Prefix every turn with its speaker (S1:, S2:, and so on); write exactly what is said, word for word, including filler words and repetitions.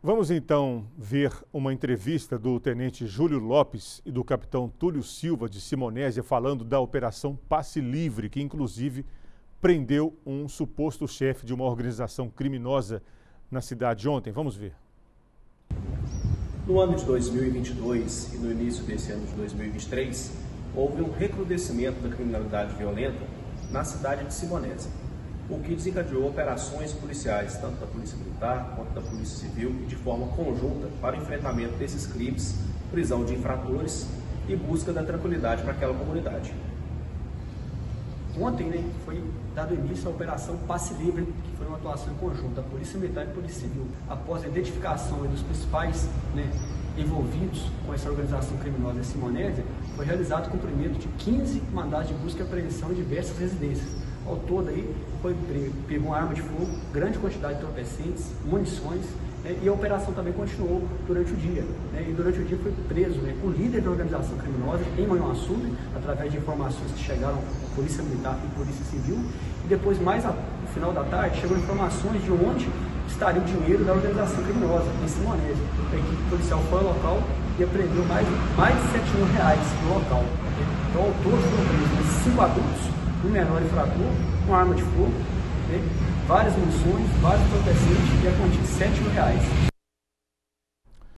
S1: Vamos então ver uma entrevista do tenente Júlio Lopes e do capitão Túlio Silva de Simonésia falando da Operação Passe Livre, que inclusive prendeu um suposto chefe de uma organização criminosa na cidade ontem. Vamos ver.
S2: No ano de dois mil e vinte e dois e no início desse ano de dois mil e vinte e três, houve um recrudescimento da criminalidade violenta na cidade de Simonésia, o que desencadeou operações policiais, tanto da Polícia Militar quanto da Polícia Civil, e de forma conjunta para o enfrentamento desses crimes, prisão de infratores e busca da tranquilidade para aquela comunidade.
S3: Ontem, né, foi dado início à Operação Passe Livre, que foi uma atuação conjunta da Polícia Militar e Polícia Civil. Após a identificação dos principais, né, envolvidos com essa organização criminosa em Simonésia, foi realizado o cumprimento de quinze mandados de busca e apreensão em diversas residências. Ao todo, aí, foi pego uma arma de fogo, grande quantidade de entorpecentes, munições, né, e a operação também continuou durante o dia. Né, e durante o dia foi preso, né, o líder da organização criminosa em Manhuaçu, através de informações que chegaram à Polícia Militar e Polícia Civil. E depois, mais a, no final da tarde, chegou informações de onde estaria o dinheiro da organização criminosa, em Simonésia. A equipe policial foi ao local e apreendeu mais, mais de sete mil reais no local. Né. Então, ao todo foram presos cinco adultos, um menor infrator, uma arma de fogo, né, várias munições, vários entorpecentes e a quantia de sete mil reais.